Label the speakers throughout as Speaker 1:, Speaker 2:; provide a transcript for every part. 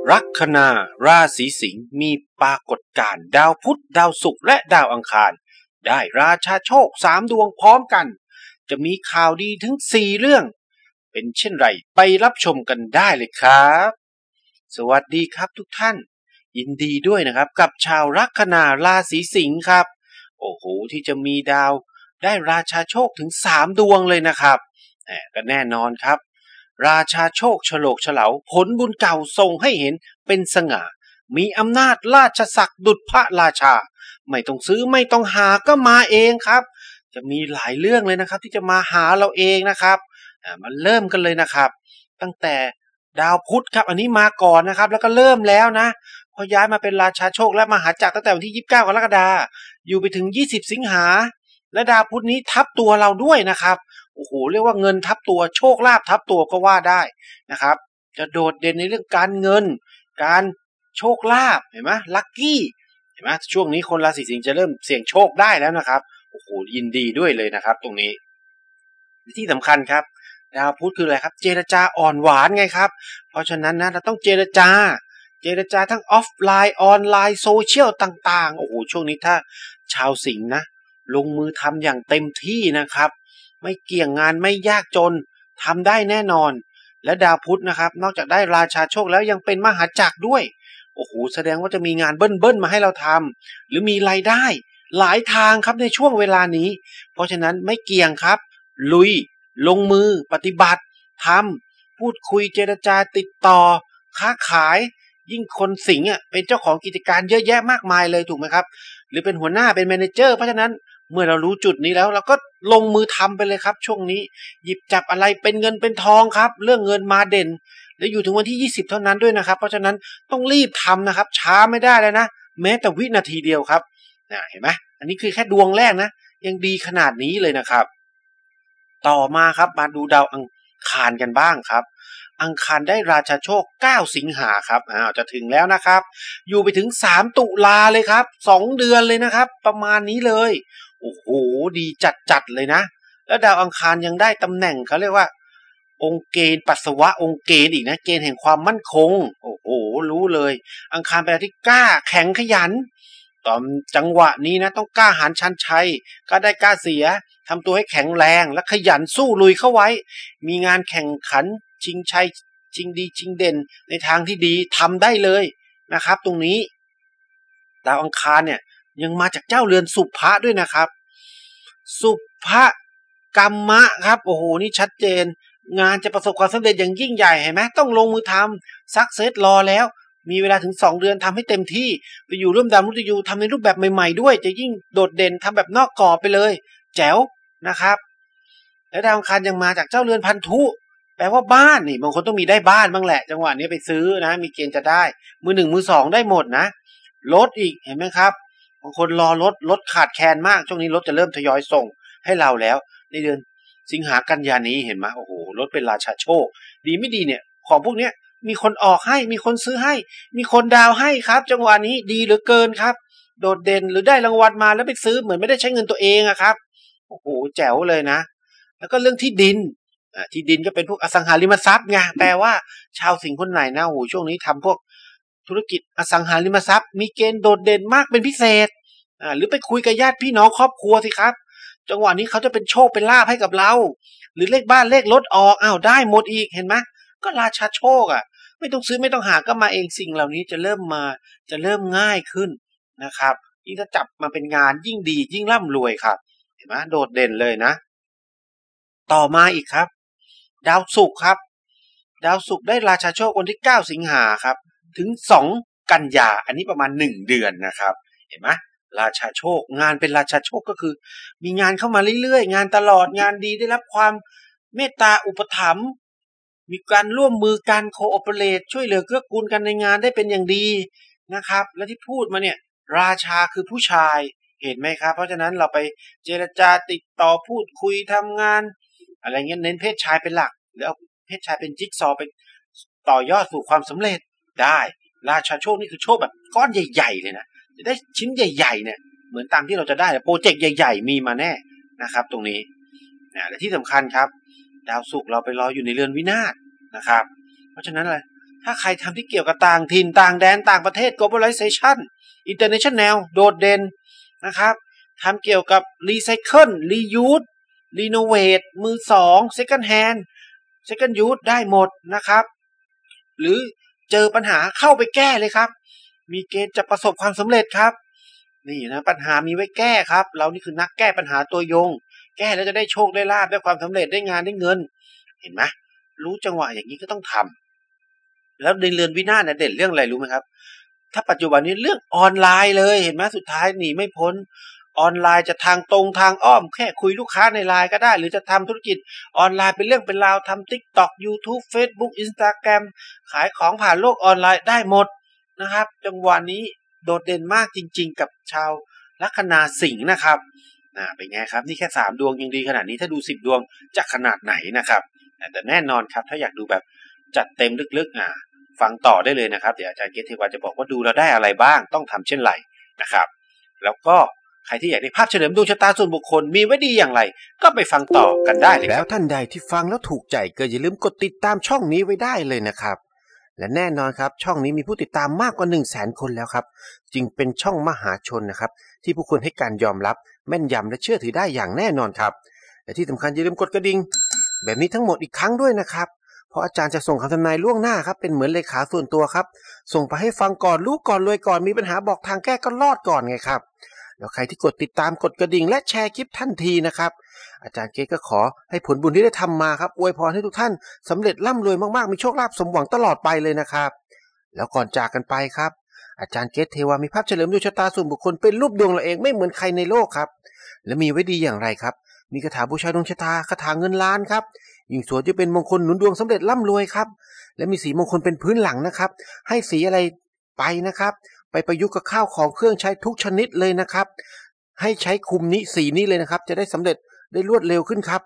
Speaker 1: ลัคนาราศีสิงห์มีปรากฏการณ์ดาวพุธดาวศุกร์และดาวอังคารได้ราชาโชค3 ดวงพร้อมกันจะมีข่าวดีถึง4 เรื่องเป็นเช่นไรไปรับชมกันได้เลยครับสวัสดีครับทุกท่านยินดีด้วยนะครับกับชาวลัคนาราศีสิงห์ครับโอ้โหที่จะมีดาวได้ราชาโชคถึง3 ดวงเลยนะครับก็แน่นอนครับราชาโชคโฉลกเฉลาผลบุญเก่าส่งให้เห็นเป็นสง่ามีอำนาจราชศักดิ์ดุจพระราชาไม่ต้องซื้อไม่ต้องหาก็มาเองครับจะมีหลายเรื่องเลยนะครับที่จะมาหาเราเองนะครับมาเริ่มกันเลยนะครับตั้งแต่ดาวพุธครับอันนี้มาก่อนนะครับแล้วก็เริ่มแล้วนะพอย้ายมาเป็นราชาโชคและมหาจักรตั้งแต่วันที่29 กรกฎาคมอยู่ไปถึง20 สิงหาและดาวพุธนี้ทับตัวเราด้วยนะครับโอ้โหเรียกว่าเงินทับตัวโชคลาภทับตัวก็ว่าได้นะครับจะโดดเด่นในเรื่องการเงินการโชคลาภเห็นไหมลัคกี้เห็นไหมช่วงนี้คนราศีสิงห์จะเริ่มเสี่ยงโชคได้แล้วนะครับโอ้โหยินดีด้วยเลยนะครับตรงนี้ที่สำคัญครับดาวพุธคืออะไรครับเจรจาอ่อนหวานไงครับเพราะฉะนั้นนะเราต้องเจรจาทั้งออฟไลน์ออนไลน์โซเชียลต่างๆโอ้โหช่วงนี้ถ้าชาวสิงห์นะลงมือทำอย่างเต็มที่นะครับไม่เกี่ยงงานไม่ยากจนทำได้แน่นอนและดาวพุธนะครับนอกจากได้ราชาโชคแล้วยังเป็นมหาจักรด้วยโอ้โหแสดงว่าจะมีงานเบิ้ลมาให้เราทำหรือมีรายได้หลายทางครับในช่วงเวลานี้เพราะฉะนั้นไม่เกี่ยงครับลุยลงมือปฏิบัติทำพูดคุยเจรจาติดต่อค้าขายยิ่งคนสิงห์เป็นเจ้าของกิจการเยอะแยะมากมายเลยถูกไหมครับหรือเป็นหัวหน้าเป็นแมเนเจอร์เพราะฉะนั้นเมื่อเรารู้จุดนี้แล้วเราก็ลงมือทำไปเลยครับช่วงนี้หยิบจับอะไรเป็นเงินเป็นทองครับเรื่องเงินมาเด่นและอยู่ถึงวันที่20เท่านั้นด้วยนะครับเพราะฉะนั้นต้องรีบทำนะครับช้าไม่ได้แล้วนะแม้แต่วินาทีเดียวครับเห็นไหมอันนี้คือแค่ดวงแรกนะยังดีขนาดนี้เลยนะครับต่อมาครับมาดูดาวอังคารกันบ้างครับอังคารได้ราชาโชค9 สิงหาครับจะถึงแล้วนะครับอยู่ไปถึง3 ตุลาเลยครับ2 เดือนเลยนะครับประมาณนี้เลยโอ้โหดีจัดเลยนะแล้วดาวอังคารยังได้ตำแหน่งเขาเรียกว่าองค์เกณฑ์ปัสสาวะองค์เกณฑ์อีกนะเกณฑ์แห่งความมั่นคงโอ้โหรู้เลยอังคารเป็นดาวที่กล้าแข็งขยันตอนจังหวะนี้นะต้องกล้าหาญชันชัยกล้าได้กล้าเสียทำตัวให้แข็งแรงและขยันสู้ลุยเข้าไว้มีงานแข่งขันชิงชัยชิงดีชิงเด่นในทางที่ดีทำได้เลยนะครับตรงนี้ดาวอังคารเนี่ยยังมาจากเจ้าเรือนสุภะด้วยนะครับสุภะกัมมะครับโอ้โหนี่ชัดเจนงานจะประสบความสำเร็จอย่างยิ่งใหญ่เห็นไหมต้องลงมือทำซักเซสรอแล้วมีเวลาถึง2 เดือนทำให้เต็มที่ไปอยู่ร่วมดาวมฤตยูทำในรูปแบบใหม่ๆด้วยจะยิ่งโดดเด่นทำแบบนอกกรอบไปเลยแจ๋วนะครับและดาวอังคารยังมาจากเจ้าเรือนพันธุแปลว่าบ้านนี่บางคนต้องมีได้บ้านบ้างแหละจังหวะนี้ไปซื้อนะมีเกณฑ์จะได้มือ1มือ2ได้หมดนะรถอีกเห็นไหมครับบางคนรอรถขาดแคลนมากช่วงนี้รถจะเริ่มทยอยส่งให้เราแล้วในเดือนสิงหากันยานี้เห็นไหมโอ้โหรถเป็นราชาโชคดีไม่ดีเนี่ยของพวกเนี้ยมีคนออกให้มีคนซื้อให้มีคนดาวให้ครับจังหวะนี้ดีเหลือเกินครับโดดเด่นหรือได้รางวัลมาแล้วไปซื้อเหมือนไม่ได้ใช้เงินตัวเองอะครับโอ้โหแจ๋วเลยนะแล้วก็เรื่องที่ดินที่ดินก็เป็นพวกอสังหาริมทรัพย์ไงแปลว่าชาวสิงห์คนไหนนะโอ้โหช่วงนี้ทำพวกธุรกิจอสังหาริมทรัพย์มีเกณฑ์โดดเด่นมากเป็นพิเศษหรือไปคุยกับญาติพี่น้องครอบครัวสิครับจังหวะนี้เขาจะเป็นโชคเป็นลาภให้กับเราหรือเลขบ้านเลขรถออกได้หมดอีกเห็นไหมก็ราชาโชคไม่ต้องซื้อไม่ต้องหาก็มาเองสิ่งเหล่านี้จะเริ่มง่ายขึ้นนะครับยิ่งถ้าจับมาเป็นงานยิ่งดียิ่งร่ำรวยครับเห็นไหมโดดเด่นเลยนะต่อมาอีกครับดาวศุกร์ครับดาวศุกร์ได้ราชาโชควันที่9 สิงหาครับถึง2 กันยาอันนี้ประมาณ1 เดือนนะครับเห็นไหมราชาโชคงานเป็นราชาโชคก็คือมีงานเข้ามาเรื่อยๆงานตลอดงานดีได้รับความเมตตาอุปถัมภ์มีการร่วมมือกันโคออเปเรตช่วยเหลือเกื้อกูลกันในงานได้เป็นอย่างดีนะครับและที่พูดมาเนี่ยราชาคือผู้ชายเห็นไหมครับเพราะฉะนั้นเราไปเจรจาติดต่อพูดคุยทำงานอะไรเงี้ยเน้นเพศชายเป็นหลักหรือเอาเพศชายเป็นจิ๊กซอว์ไปต่อยอดสู่ความสำเร็จได้ราชาโชคนี่คือโชคแบบก้อนใหญ่ๆเลยนะจะได้ชิ้นใหญ่ๆเนี่ยเหมือนตามที่เราจะได้โปรเจกต์ใหญ่ๆมีมาแน่นะครับตรงนี้และที่สำคัญครับดาวศุกร์เราไปรออยู่ในเรือนวินาศนะครับเพราะฉะนั้นอะไรถ้าถ้าใครทำที่เกี่ยวกับต่างถิ่นต่างแดนต่างประเทศ globalization international โดดเด่นนะครับทำเกี่ยวกับ recycle reuse renovate มือสอง second hand second use ได้หมดนะครับหรือเจอปัญหาเข้าไปแก้เลยครับมีเกณฑ์จะประสบความสำเร็จครับนี่นะปัญหามีไว้แก้ครับเรานี่คือนักแก้ปัญหาตัวยงแก้แล้วจะได้โชคได้ลาภได้ความสำเร็จได้งานได้เงินเห็นไหมรู้จังหวะอย่างนี้ก็ต้องทำแล้วในเรือนวินาศเนี่ยเด่นเรื่องอะไรรู้ไหมครับถ้าปัจจุบันนี้เรื่องออนไลน์เลยเห็นไหมสุดท้ายหนีไม่พ้นออนไลน์จะทางตรงทางอ้อมแค่คุยลูกค้าในไลน์ก็ได้หรือจะทำธุรกิจออนไลน์เป็นเรื่องเป็นราวทำ TikTok YouTube Facebook Instagram ขายของผ่านโลกออนไลน์ได้หมดนะครับจังหวะนี้โดดเด่นมากจริงๆกับชาวลัคนาสิงห์นะครับเป็นไงครับนี่แค่3ดวงยังดีขนาดนี้ถ้าดู10ดวงจะขนาดไหนนะครับแต่แน่นอนครับถ้าอยากดูแบบจัดเต็มลึกๆฟังต่อได้เลยนะครับเดี๋ยวอาจารย์เกษเทวาจะบอกว่าดูแล้วได้อะไรบ้างต้องทำเช่นไรนะครับแล้วก็ใครที่อยากได้ภาพเฉลิมดวงชะตาส่วนบุคคลมีไว้ดีอย่างไรก็ไปฟังต่อกันได้เลยแล้วท่านใดที่ฟังแล้วถูกใจก็อย่าลืมกดติดตามช่องนี้ไว้ได้เลยนะครับและแน่นอนครับช่องนี้มีผู้ติดตามมากกว่า 100,000 คนแล้วครับจึงเป็นช่องมหาชนนะครับที่ผู้คนให้การยอมรับแม่นยำและเชื่อถือได้อย่างแน่นอนครับและที่สำคัญอย่าลืมกดกระดิ่งแบบนี้ทั้งหมดอีกครั้งด้วยนะครับเพราะอาจารย์จะส่งคำทำนายล่วงหน้าครับเป็นเหมือนเลขาส่วนตัวครับส่งไปให้ฟังก่อนรู้ก่อนรวยก่อนมีปัญหาบอกทางแก้ก็รอดก่อนไงครับแล้วใครที่กดติดตามกดกระดิ่งและแชร์คลิปทันทีนะครับอาจารย์เกษก็ขอให้ผลบุญที่ได้ทำมาครับอวยพรให้ทุกท่านสำเร็จร่ำรวยมากๆมีโชคลาภสมหวังตลอดไปเลยนะครับแล้วก่อนจากกันไปครับอาจารย์เกษเทวามีภาพเฉลิมดวงชะตาส่วนบุคคลเป็นรูปดวงเราเองไม่เหมือนใครในโลกครับและมีไว้ดีอย่างไรครับมีคาถาบูชาดวงชะตาคาถาเงินล้านครับยิ่งสวยจะเป็นมงคลหนุนดวงสำเร็จร่ำรวยครับและมีสีมงคลเป็นพื้นหลังนะครับให้สีอะไรไปนะครับไปประยุกต์กับข้าวของเครื่องใช้ทุกชนิดเลยนะครับให้ใช้คุมนี้สีนี้เลยนะครับจะได้สำเร็จได้รวดเร็วขึ้นครับ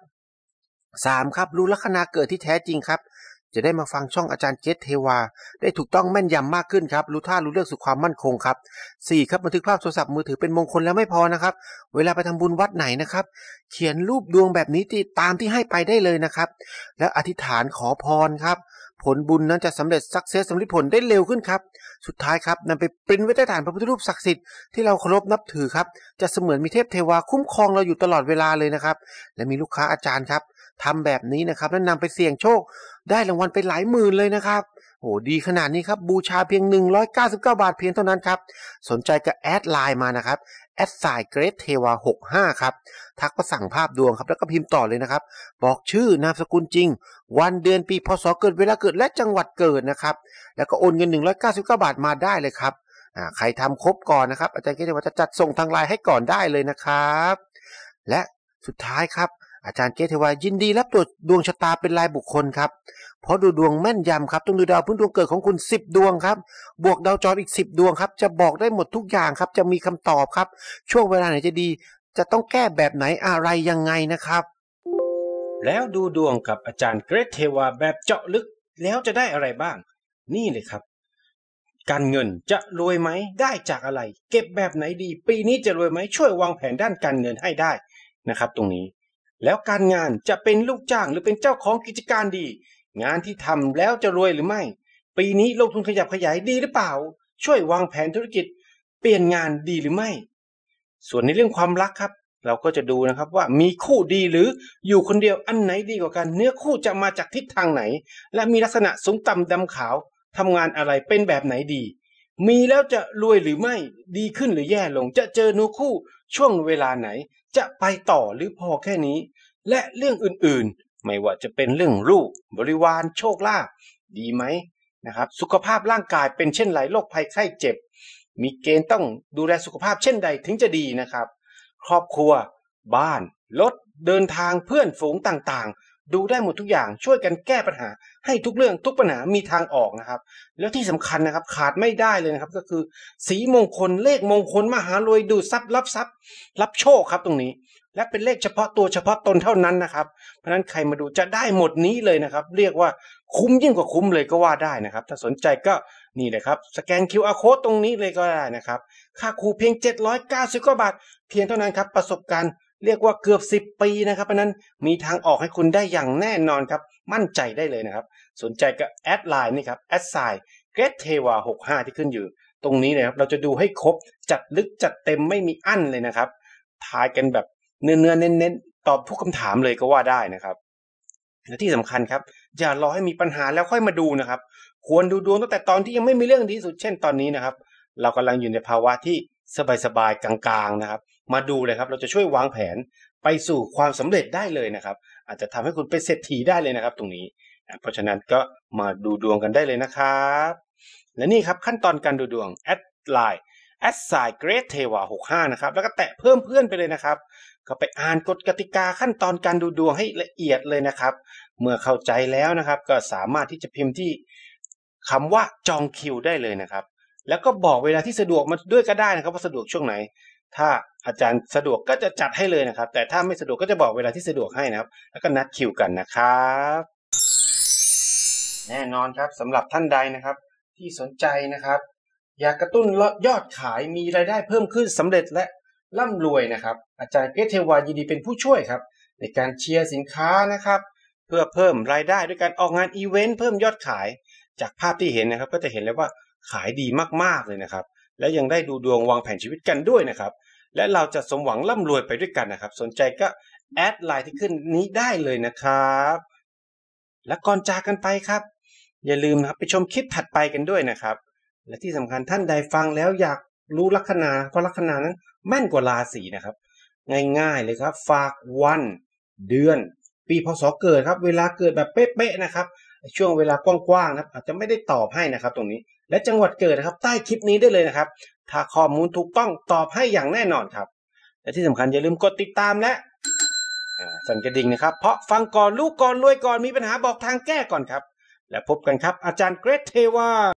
Speaker 1: 3ครับรู้ลัคนาเกิดที่แท้จริงครับจะได้มาฟังช่องอาจารย์เกษเทวาได้ถูกต้องแม่นยำมากขึ้นครับรู้ท่ารู้เรื่องสู่ความมั่นคงครับ4ครับบันทึกภาพโทรศัพท์มือถือเป็นมงคลแล้วไม่พอนะครับเวลาไปทำบุญวัดไหนนะครับเขียนรูปดวงแบบนี้ตามที่ให้ไปได้เลยนะครับแล้วอธิษฐานขอพรครับผลบุญนั้นจะสำเร็จสักเซสสำเร็จผลได้เร็วขึ้นครับสุดท้ายครับนำไปปริ้นไว้ใต้ฐานพระพุทธรูปศักดิ์สิทธิ์ที่เราเคารพนับถือครับจะเสมือนมีเทพเทวาคุ้มครองเราอยู่ตลอดเวลาเลยนะครับและมีลูกค้าอาจารย์ครับทำแบบนี้นะครับแล้วนำไปเสี่ยงโชคได้รางวัลไปหลายหมื่นเลยนะครับโหดีขนาดนี้ครับบูชาเพียง199 บาทเพียงเท่านั้นครับสนใจก็แอดไลน์มานะครับ@@gatetheva65ครับทักมาสั่งภาพดวงครับแล้วก็พิมพ์ต่อเลยนะครับบอกชื่อนามสกุลจริงวันเดือนปีพศเกิดเวลาเกิดและจังหวัดเกิดนะครับแล้วก็โอนเงิน199 บาทมาได้เลยครับใครทำครบก่อนนะครับอาจารย์เกษจะจัดส่งทางไลน์ให้ก่อนได้เลยนะครับและสุดท้ายครับอาจารย์เกษเทวายินดีรับตรวจดวงชะตาเป็นรายบุคคลครับเพราะดูดวงแม่นยำครับต้องดูดาวพื้นดวงเกิดของคุณ10 ดวงครับบวกดาวจรอีก10 ดวงครับจะบอกได้หมดทุกอย่างครับจะมีคำตอบครับช่วงเวลาไหนจะดีจะต้องแก้แบบไหนอะไรยังไงนะครับแล้วดูดวงกับอาจารย์เกษเทวาแบบเจาะลึกแล้วจะได้อะไรบ้างนี่เลยครับการเงินจะรวยไหมได้จากอะไรเก็บแบบไหนดีปีนี้จะรวยไหมช่วยวางแผนด้านการเงินให้ได้นะครับตรงนี้แล้วการงานจะเป็นลูกจ้างหรือเป็นเจ้าของกิจการดีงานที่ทำแล้วจะรวยหรือไม่ปีนี้ลงทุนขยับขยายดีหรือเปล่าช่วยวางแผนธุรกิจเปลี่ยนงานดีหรือไม่ส่วนในเรื่องความรักครับเราก็จะดูนะครับว่ามีคู่ดีหรืออยู่คนเดียวอันไหนดีกว่ากันเนื้อคู่จะมาจากทิศทางไหนและมีลักษณะสูงต่ำดำขาวทำงานอะไรเป็นแบบไหนดีมีแล้วจะรวยหรือไม่ดีขึ้นหรือแย่ลงจะเจอเนื้อคู่ช่วงเวลาไหนจะไปต่อหรือพอแค่นี้และเรื่องอื่นๆไม่ว่าจะเป็นเรื่องลูกบริวารโชคลาภดีไหมนะครับสุขภาพร่างกายเป็นเช่นไรโรคภัยไข้เจ็บมีเกณฑ์ต้องดูแลสุขภาพเช่นใดถึงจะดีนะครับครอบครัวบ้านรถเดินทางเพื่อนฝูงต่างๆดูได้หมดทุกอย่างช่วยกันแก้ปัญหาให้ทุกเรื่องทุกปัญหามีทางออกนะครับแล้วที่สำคัญนะครับขาดไม่ได้เลยนะครับก็คือสีมงคลเลขมงคลมหารวยดูดทรัพย์รับโชคครับตรงนี้และเป็นเลขเฉพาะตัวเฉพาะตนเท่านั้นนะครับเพราะฉะนั้นใครมาดูจะได้หมดนี้เลยนะครับเรียกว่าคุ้มยิ่งกว่าคุ้มเลยก็ว่าได้นะครับถ้าสนใจก็นี่เลยครับสแกน QR Code ตรงนี้เลยก็ได้นะครับค่าครูเพียง790 กว่าบาทเพียงเท่านั้นครับประสบการณ์เรียกว่าเกือบ10 ปีนะครับเพราะนั้นมีทางออกให้คุณได้อย่างแน่นอนครับมั่นใจได้เลยนะครับสนใจก็แอดไลน์นี่ครับ@greatteva65ที่ขึ้นอยู่ตรงนี้เลยครับเราจะดูให้ครบจัดลึกจัดเต็มไม่มีอั้นเลยนะครับทายกันแบบเนื้อเน้นๆตอบทุกคำถามเลยก็ว่าได้นะครับและที่สำคัญครับอย่ารอให้มีปัญหาแล้วค่อยมาดูนะครับควรดูดวงตั้งแต่ตอนที่ยังไม่มีเรื่องดีสุดเช่นตอนนี้นะครับเรากำลังอยู่ในภาวะที่สบายๆกลางๆนะครับมาดูเลยครับเราจะช่วยวางแผนไปสู่ความสำเร็จได้เลยนะครับอาจจะทำให้คุณเป็นเศรษฐีได้เลยนะครับตรงนี้เพราะฉะนั้นก็มาดูดวงกันได้เลยนะครับและนี่ครับขั้นตอนการดูดวงแอดไลน์@greatteva65นะครับแล้วก็แตะเพิ่มเพื่อนไปเลยนะครับก็ไปอ่านกฎกติกาขั้นตอนการดูดวงให้ละเอียดเลยนะครับเมื่อเข้าใจแล้วนะครับก็สามารถที่จะพิมพ์ที่คำว่าจองคิวได้เลยนะครับแล้วก็บอกเวลาที่สะดวกมาด้วยก็ได้นะครับว่าสะดวกช่วงไหนถ้าอาจารย์สะดวกก็จะจัดให้เลยนะครับแต่ถ้าไม่สะดวกก็จะบอกเวลาที่สะดวกให้นะครับแล้วก็นัดคิวกันนะครับแน่นอนครับสำหรับท่านใดนะครับที่สนใจนะครับอยากกระตุ้นยอดขายมีรายได้เพิ่มขึ้นสำเร็จและร่ำรวยนะครับอาจารย์เกรทเทวายินดีเป็นผู้ช่วยครับในการเชียร์สินค้านะครับเพื่อเพิ่มรายได้ด้วยการออกงานอีเวนต์เพิ่มยอดขายจากภาพที่เห็นนะครับก็จะเห็นเลยว่าขายดีมากๆเลยนะครับและยังได้ดูดวงวางแผนชีวิตกันด้วยนะครับและเราจะสมหวังร่ำรวยไปด้วยกันนะครับสนใจก็แอดไลน์ที่ขึ้นนี้ได้เลยนะครับและก่อนจากกันไปครับอย่าลืมนะครับไปชมคลิปถัดไปกันด้วยนะครับและที่สำคัญท่านใดฟังแล้วอยากรู้ลัคนาเพราะลัคนานั้นแม่นกว่าราศีนะครับง่ายๆเลยครับฝากวันเดือนปีพศเกิดครับเวลาเกิดแบบเป๊ะๆนะครับช่วงเวลากว้างๆนะครับอาจจะไม่ได้ตอบให้นะครับตรงนี้และจังหวัดเกิดนะครับใต้คลิปนี้ได้เลยนะครับถ้าข้อมูลถูกต้องตอบให้อย่างแน่นอนครับและที่สำคัญอย่าลืมกดติดตามและสั่นกระดิ่งนะครับเพราะฟังก่อนรู้ก่อนรวยก่อนมีปัญหาบอกทางแก้ก่อนครับและพบกันครับอาจารย์เกรทเทวา